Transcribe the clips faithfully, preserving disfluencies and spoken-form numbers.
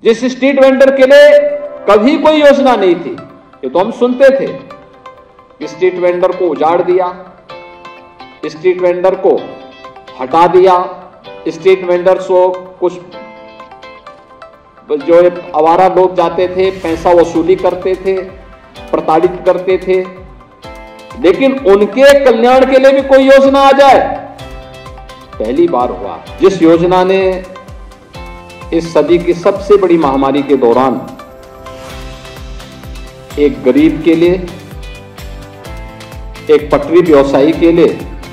जिस street vendor के लिए कभी कोई योजना नहीं थी, ये तो हम सुनते थे, स्ट्रीट वेंडर को उजाड़ दिया, स्ट्रीट वेंडर को हटा दिया, स्ट्रीट वेंडर्स को कुछ जो आवारा लोग जाते थे, पैसा वसूली करते थे, प्रताड़ित करते थे, लेकिन उनके कल्याण के लिए भी कोई योजना आ जाए, पहली बार हुआ। जिस योजना ने इस सदी की सबसे बड़ी महामारी के दौरान एक गरीब के लिए, एक पटरी व्यवसायी के लिए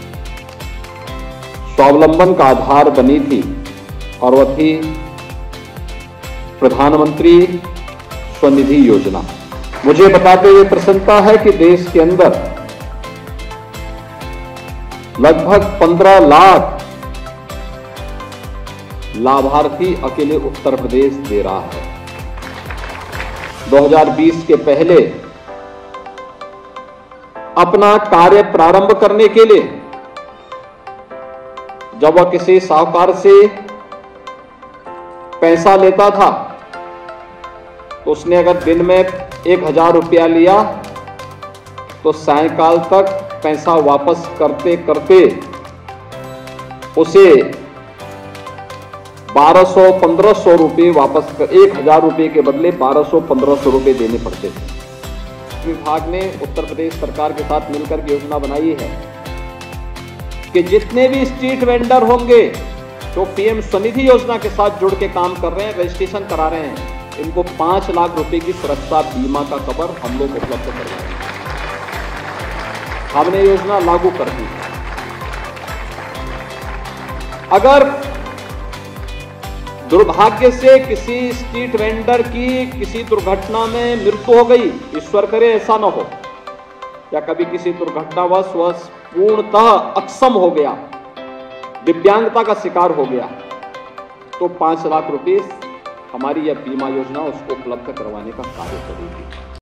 स्वावलंबन का आधार बनी थी, और वह थी प्रधानमंत्री स्वनिधि योजना। मुझे बताते हुए प्रसन्नता है कि देश के अंदर लगभग पंद्रह लाख लाभार्थी अकेले उत्तर प्रदेश दे रहा है। दो हज़ार बीस के पहले अपना कार्य प्रारंभ करने के लिए जब वह किसी साहूकार से पैसा लेता था तो उसने अगर दिन में एक हजार रुपया लिया तो सायंकाल तक पैसा वापस करते करते उसे बारह सौ पंद्रह सौ रुपये वापस कर, एक हजार रुपये के बदले बारह सौ पंद्रह सौ रुपये देने पड़ते थे। विभाग ने उत्तर प्रदेश सरकार के साथ मिलकर योजना बनाई है कि जितने भी स्ट्रीट वेंडर होंगे जो पीएम स्वनिधि योजना के साथ जुड़ के काम कर रहे हैं, रजिस्ट्रेशन करा रहे हैं, इनको पांच लाख रुपए की सुरक्षा बीमा का कवर हम लोग उपलब्ध करवाएंगे। हमने योजना लागू कर दी। अगर दुर्भाग्य से किसी स्ट्रीट वेंडर की किसी दुर्घटना में मृत्यु हो गई, ईश्वर करे ऐसा न हो, या कभी किसी दुर्घटनावश वह पूर्णतः अक्षम हो गया, दिव्यांगता का शिकार हो गया, तो पांच लाख रुपए हमारी यह बीमा योजना उसको उपलब्ध करवाने का कार्य करेगी।